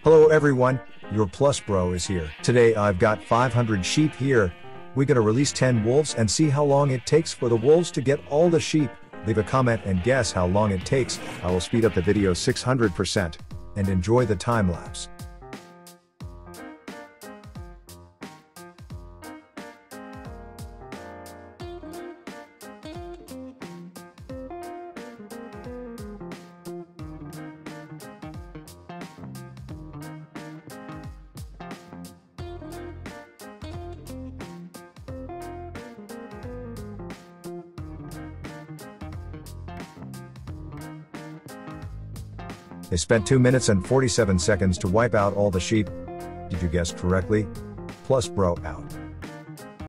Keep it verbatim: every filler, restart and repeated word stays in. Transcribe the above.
Hello everyone, your Plus Bro is here. Today I've got five hundred sheep here. We're gonna release ten wolves and see how long it takes for the wolves to get all the sheep. Leave a comment and guess how long it takes. I will speed up the video six hundred percent. And enjoy the time lapse. They spent two minutes and forty-seven seconds to wipe out all the sheep. Did you guess correctly? Plus Bro out.